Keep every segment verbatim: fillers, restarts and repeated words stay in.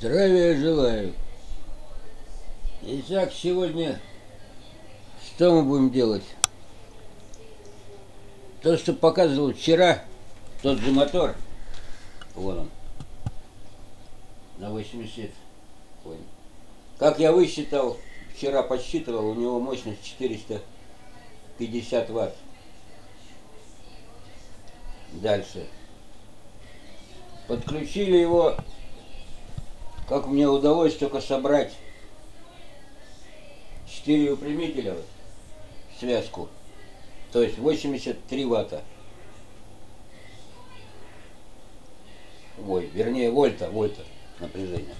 Здравия желаю. Итак, сегодня что мы будем делать? То, что показывал вчера, тот же мотор, вон он, на восемьдесят. Ой. Как я высчитал, вчера подсчитывал, у него мощность четыреста пятьдесят ватт. Дальше. Подключили его, как мне удалось только собрать четыре выпрямителя в связку, то есть восемьдесят три ватта. Ой, вернее вольта, вольта напряжения.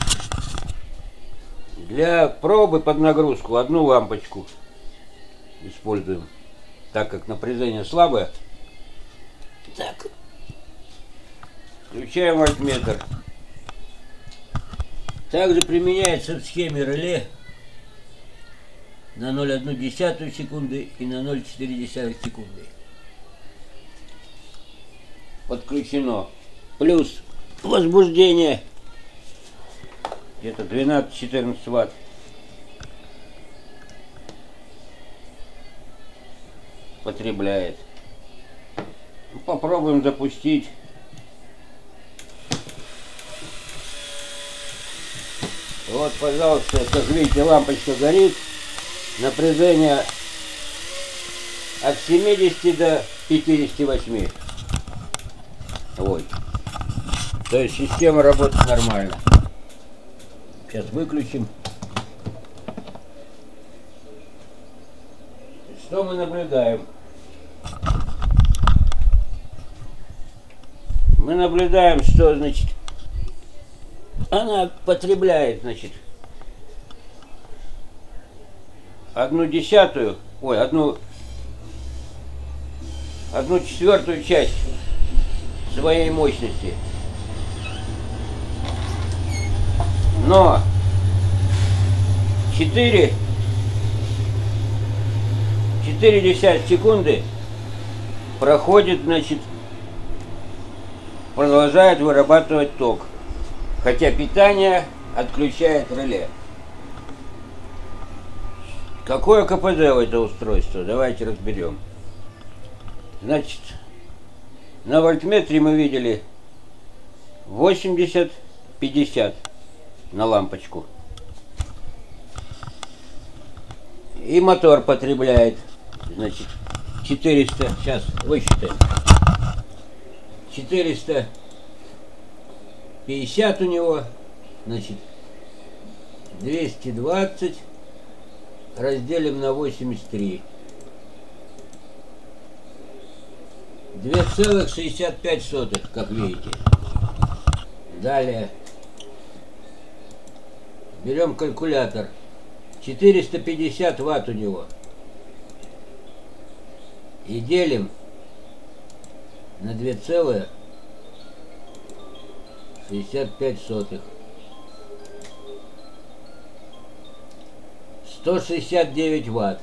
Для пробы под нагрузку одну лампочку используем, так как напряжение слабое. Так, включаем вольтметр. Также применяется в схеме реле на ноль целых одну десятую секунды и на ноль целых четыре десятых секунды. Подключено. Плюс возбуждение где-то двенадцать-четырнадцать ватт. Потребляет. Попробуем запустить. Вот, пожалуйста, как видите, лампочка горит. Напряжение от семидесяти до пятидесяти восьми вольт. То есть система работает нормально. Сейчас выключим. Что мы наблюдаем? Мы наблюдаем, что, значит, она потребляет, значит, одну десятую, ой, одну, одну четвертую часть своей мощности. Но четыре, четыре десятых секунды проходит, значит, продолжает вырабатывать ток, хотя питание отключает реле. Какое КПД у этого устройства? Давайте разберем. Значит, на вольтметре мы видели восемьдесят пятьдесят на лампочку. И мотор потребляет, значит, четыреста, сейчас высчитаем. четыреста пятьдесят у него, значит, двести двадцать разделим на восемьдесят три. две целых шестьдесят пять сотых, как видите. Далее берем калькулятор. четыреста пятьдесят ватт у него. И делим на две целых шестьдесят пять сотых. сто шестьдесят девять ватт.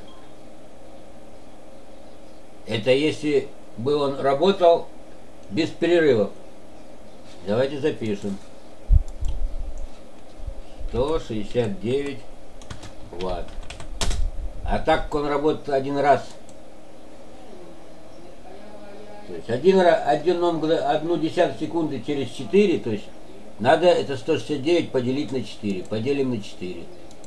Это если бы он работал без перерывов. Давайте запишем. сто шестьдесят девять ватт. А так как он работает один раз, то есть один, один, одну десятую секунды через четыре, то есть надо это сто шестьдесят девять поделить на четыре. Поделим на четыре.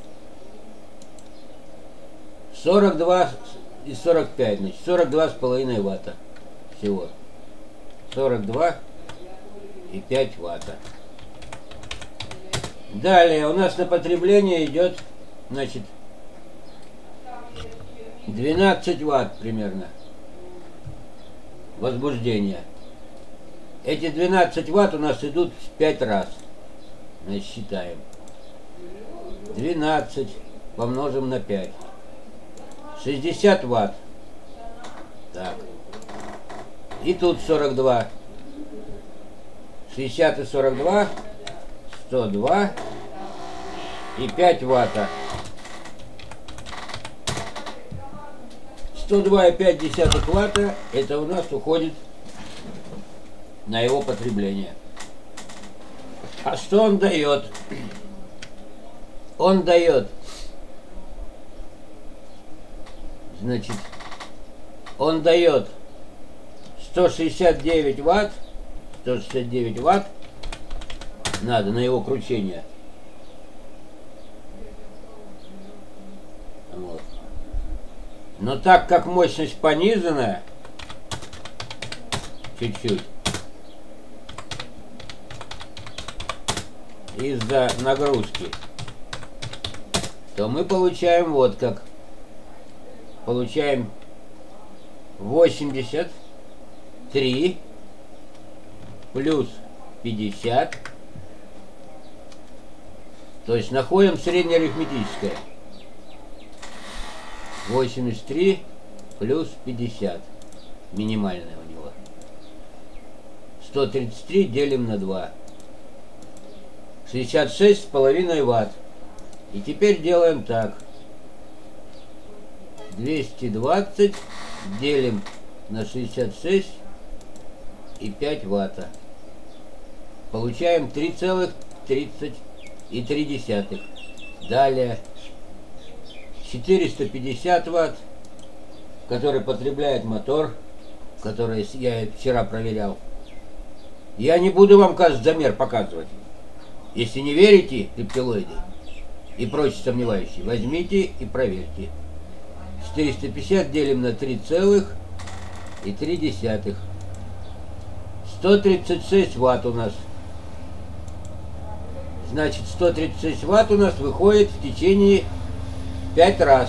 сорок два и сорок пять, значит, сорок два с половиной ватта всего. сорок два и пять ватта. Далее у нас на потребление идет, значит, двенадцать ватт примерно возбуждения. Эти двенадцать ватт у нас идут в пять раз. Значит, считаем. двенадцать помножим на пять. шестьдесят ватт. Так. И тут сорок два. шестьдесят и сорок два. сто два. И пять ватта. сто два и пять десятых ватта. Это у нас уходит на его потребление. А что он дает? Он дает, значит, он дает сто шестьдесят девять ватт, сто шестьдесят девять ватт надо на его кручение. Вот. Но так как мощность пониженная, чуть-чуть, из-за нагрузки, то мы получаем вот как. Получаем восемьдесят три плюс пятьдесят. То есть находим среднеарифметическое. восемьдесят три плюс пятьдесят. Минимальное у него. сто тридцать три делим на два. шестьдесят шесть с половиной ватт. И теперь делаем так. двести двадцать делим на шестьдесят шесть и пять ватта. Получаем три целых тридцать три десятых. Далее четыреста пятьдесят ватт, который потребляет мотор, который я вчера проверял. Я не буду вам, кажется, замер показывать. Если не верите, рептилоиды и прочие сомневающие, возьмите и проверьте. четыреста пятьдесят делим на три целых три десятых. сто тридцать шесть ватт у нас. Значит, сто тридцать шесть ватт у нас выходит в течение пять раз.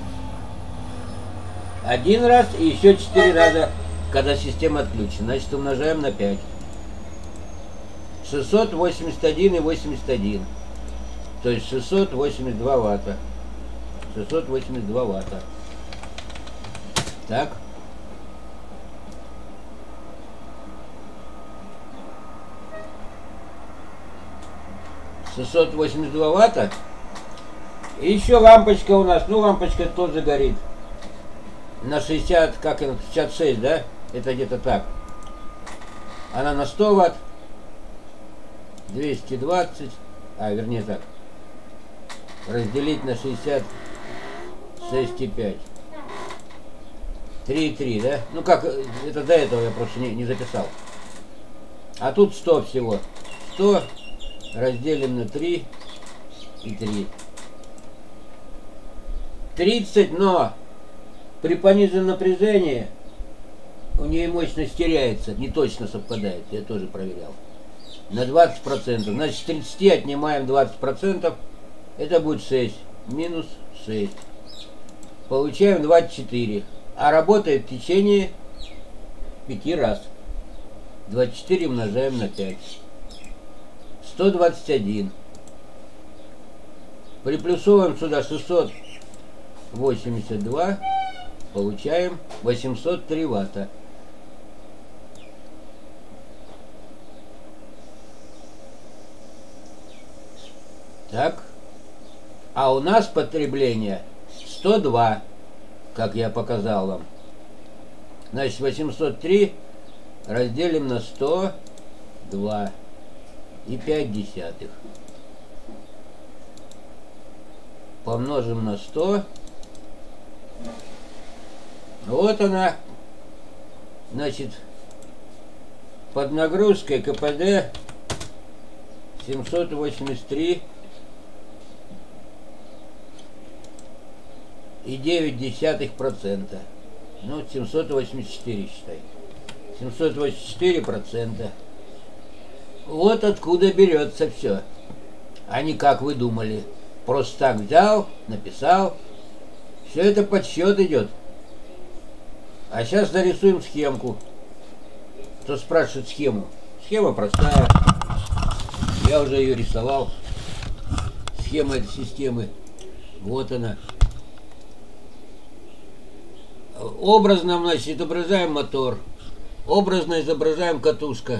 Один раз и еще четыре раза, когда система отключена. Значит, умножаем на пять. шестьсот восемьдесят один и восемьдесят один. То есть шестьсот восемьдесят два ватта. шестьсот восемьдесят два ватта. Так. шестьсот восемьдесят два ватта. И еще лампочка у нас. Ну, лампочка тоже горит. На шестьдесят, как она, шестьдесят шесть, да? Это где-то так. Она на сто ватт. двести двадцать. А, вернее так. Разделить на шестьдесят шесть и пять. три и три, да? Ну как, это до этого я просто не, не записал. А тут сто всего. сто разделим на три и три. тридцать, но при пониженном напряжении у нее мощность теряется, не точно совпадает, я тоже проверял. На двадцать процентов. Значит, с тридцати отнимаем двадцать процентов, это будет шесть. Минус шесть. Получаем двадцать четыре. А работает в течение пяти раз. двадцать четыре умножаем на пять. сто двадцать один. Приплюсовываем сюда шестьсот восемьдесят два. Получаем восемьсот три ватта. Так. А у нас потребление сто два, как я показал вам. Значит, восемьсот три разделим на сто два и пять десятых. Помножим на сто. Вот она. Значит, под нагрузкой КПД семьсот восемьдесят три и девять десятых процента. Ну, семьсот восемьдесят четыре считай. семьсот восемьдесят четыре процента. Вот откуда берется все. А не как вы думали. Просто так взял, написал. Все это подсчет идет. А сейчас нарисуем схемку. Кто спрашивает схему? Схема простая. Я уже ее рисовал. Схема этой системы. Вот она. Образно, значит, изображаем мотор. Образно изображаем катушка.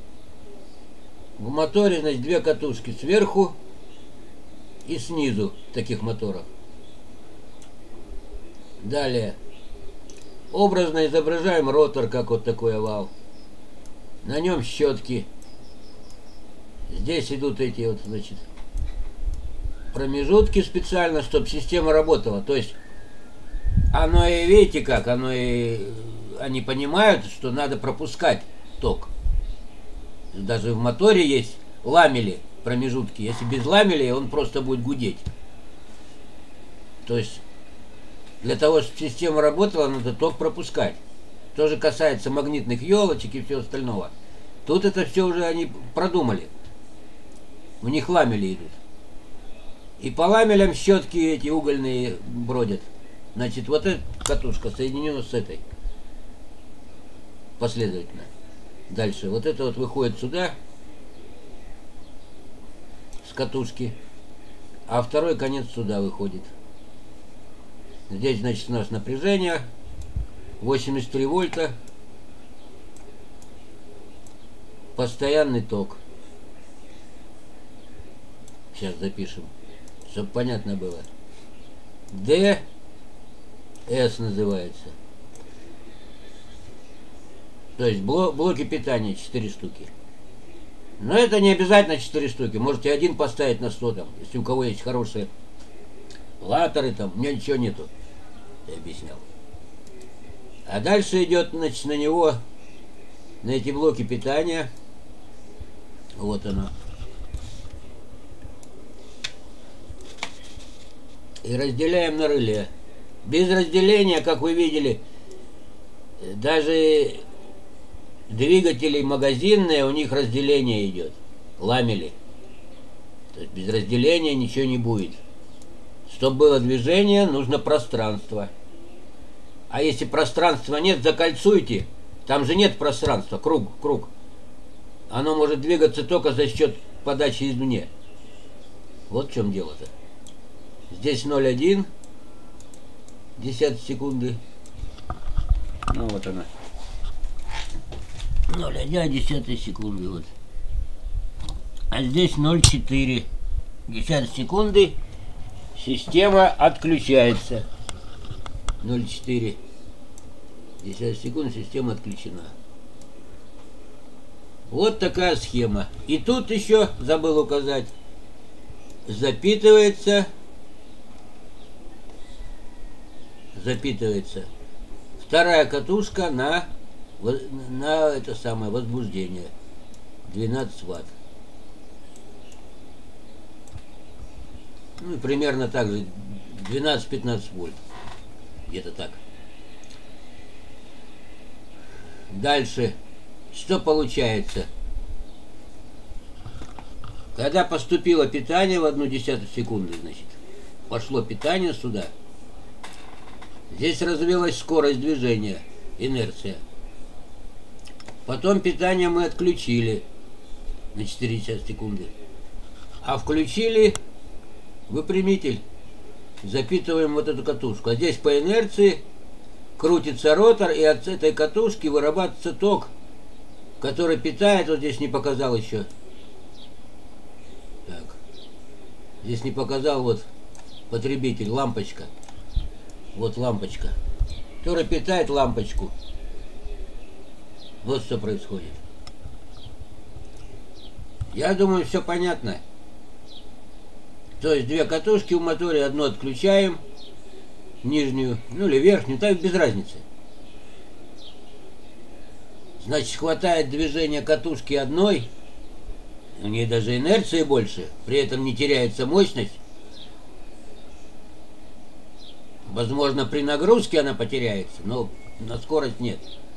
В моторе, значит, две катушки сверху и снизу таких моторов. Далее. Образно изображаем ротор, как вот такой овал. На нем щетки. Здесь идут эти вот, значит, промежутки специально, чтобы система работала. То есть оно и, видите как, оно и, они понимают, что надо пропускать ток. Даже в моторе есть ламели, промежутки. Если без ламелей, он просто будет гудеть. То есть для того, чтобы система работала, надо ток пропускать. То же касается магнитных елочек и всего остального. Тут это все уже они продумали. У них ламели идут. И по ламелям щетки эти угольные бродят. Значит, вот эта катушка соединена с этой. Последовательно. Дальше. Вот это вот выходит сюда. С катушки. А второй конец сюда выходит. Здесь, значит, у нас напряжение. восемьдесят три вольта. Постоянный ток. Сейчас запишем, чтобы понятно было. ди эс называется. То есть блоки питания четыре штуки. Но это не обязательно четыре штуки. Можете один поставить на сто там, если у кого есть хорошие латеры там. У меня ничего нету. Я объяснял. А дальше идет, значит, на него, на эти блоки питания. Вот оно. И разделяем на реле. Без разделения, как вы видели, даже двигатели магазинные, у них разделение идет. Ламели. То есть без разделения ничего не будет. Чтобы было движение, нужно пространство. А если пространства нет, закольцуйте. Там же нет пространства. Круг, круг. Оно может двигаться только за счет подачи извне. Вот в чем дело-то. Здесь ноль целых одна десятая секунды. Ну вот она. ноль целых одна десятая секунды. Вот. А здесь ноль целых четыре десятых секунды. Система отключается. ноль целых четыре десятых секунды. Система отключена. Вот такая схема. И тут еще забыл указать. Запитывается. Запитывается вторая катушка на, на это самое возбуждение. двенадцать ватт. Ну и примерно так же. двенадцать-пятнадцать вольт. Где-то так. Дальше. Что получается? Когда поступило питание в одну десятую секунды, значит, пошло питание сюда. Здесь развилась скорость движения, инерция. Потом питание мы отключили на четыре десятых секунды. А включили выпрямитель. Запитываем вот эту катушку. А здесь по инерции крутится ротор, и от этой катушки вырабатывается ток, который питает. Вот здесь не показал еще. Так. Здесь не показал вот потребитель, лампочка. Вот лампочка, которая питает лампочку. Вот что происходит. Я думаю, все понятно. То есть две катушки в моторе, одну отключаем, нижнюю, ну или верхнюю, так без разницы. Значит, хватает движения катушки одной, у нее даже инерции больше, при этом не теряется мощность. Возможно, при нагрузке она потеряется, но на скорость нет.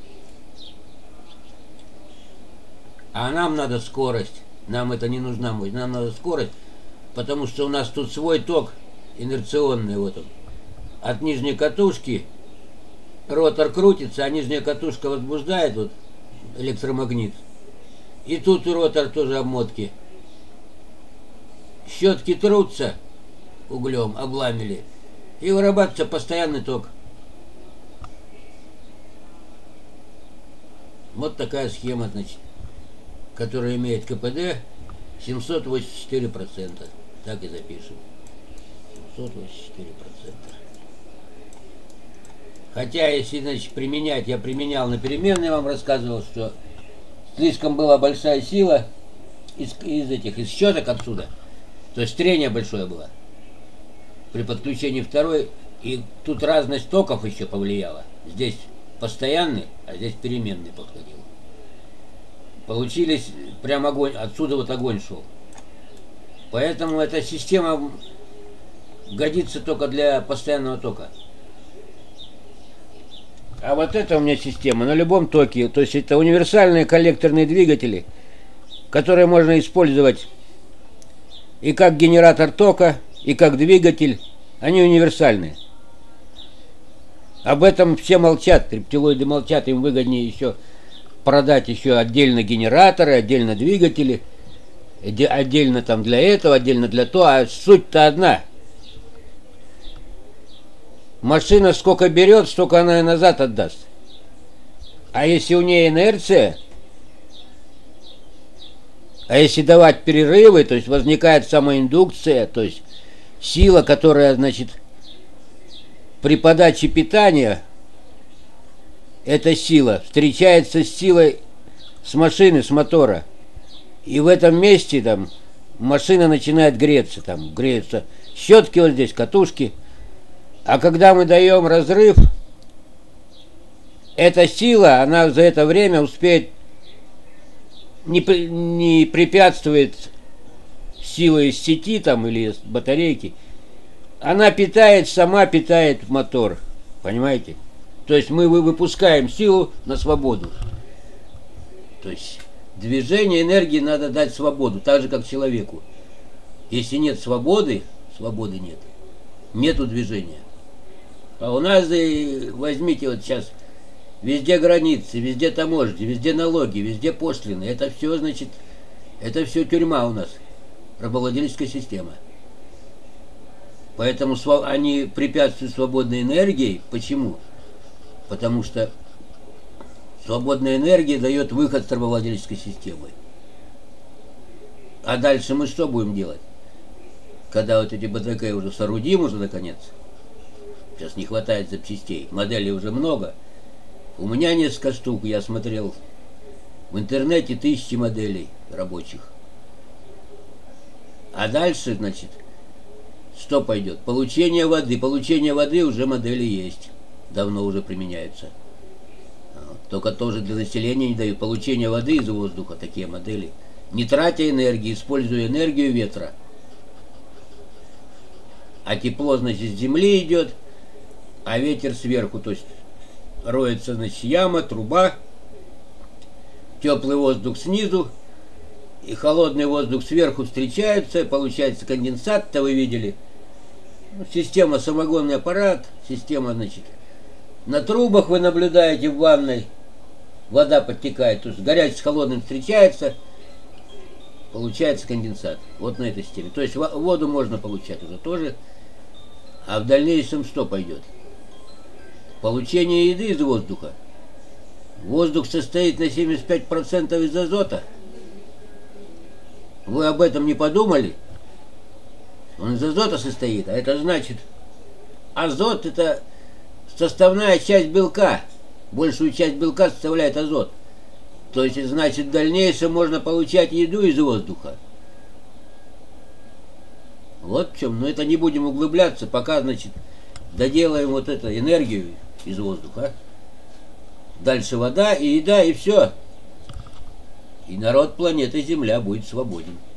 А нам надо скорость. Нам это не нужна мощность. Нам надо скорость, потому что у нас тут свой ток инерционный. Вот он. От нижней катушки ротор крутится, а нижняя катушка возбуждает вот электромагнит. И тут ротор тоже обмотки. Щетки трутся углем, обламили. И вырабатывается постоянный ток. Вот такая схема, значит, которая имеет КПД семьсот восемьдесят четыре процента. Так и запишем. семьсот восемьдесят четыре процента. Хотя, если, значит, применять, я применял на переменной, я вам рассказывал, что слишком была большая сила из, из этих, из щеток отсюда. То есть трение большое было. При подключении второй, и тут разность токов еще повлияла. Здесь постоянный, а здесь переменный подходил. Получились прям огонь, отсюда вот огонь шел. Поэтому эта система годится только для постоянного тока. А вот это у меня система на любом токе. То есть это универсальные коллекторные двигатели, которые можно использовать и как генератор тока, и как двигатель. Они универсальные. Об этом все молчат, рептилоиды молчат, им выгоднее еще продать еще отдельно генераторы, отдельно двигатели, отдельно там для этого, отдельно для того, а суть-то одна. Машина сколько берет, столько она и назад отдаст. А если у нее инерция, а если давать перерывы, то есть возникает самоиндукция, то есть сила, которая, значит, при подаче питания, эта сила встречается с силой с машины, с мотора. И в этом месте там машина начинает греться, там греются щетки вот здесь, катушки. А когда мы даем разрыв, эта сила, она за это время успеет, не, не препятствует силой из сети там или из батарейки. Она питает, сама питает мотор. Понимаете? То есть мы выпускаем силу на свободу. То есть движение энергии надо дать свободу, так же как человеку. Если нет свободы, свободы нет. Нету движения. А у нас, возьмите вот сейчас, везде границы, везде таможни, везде налоги, везде пошлины. Это все, значит, это все тюрьма у нас. Рабовладельческая система. Поэтому они препятствуют свободной энергии. Почему? Потому что свободная энергия дает выход с рабовладельческой системы. А дальше мы что будем делать? Когда вот эти БТК уже соорудим уже наконец. Сейчас не хватает запчастей. Моделей уже много. У меня несколько штук, я смотрел в интернете, тысячи моделей рабочих. А дальше, значит, что пойдет? Получение воды. Получение воды уже модели есть. Давно уже применяются. Только тоже для населения не дают. Получение воды из воздуха, такие модели. Не тратя энергии, используя энергию ветра. А тепло, значит, с земли идет, а ветер сверху. То есть роется, значит, яма, труба, теплый воздух снизу и холодный воздух сверху встречаются, получается конденсат-то вы видели. Ну, система самогонный аппарат, система, значит, на трубах вы наблюдаете в ванной, вода подтекает, то есть горячий с холодным встречается, получается конденсат. Вот на этой системе. То есть воду можно получать уже тоже, а в дальнейшем что пойдет? Получение еды из воздуха. Воздух состоит на семьдесят пять процентов из азота. Вы об этом не подумали? Он из азота состоит, а это значит, азот это составная часть белка. Большую часть белка составляет азот. То есть, значит, в дальнейшем можно получать еду из воздуха. Вот в чем. Но это не будем углубляться, пока, значит, доделаем вот эту энергию из воздуха. Дальше вода и еда, и все. И народ планеты Земля будет свободен.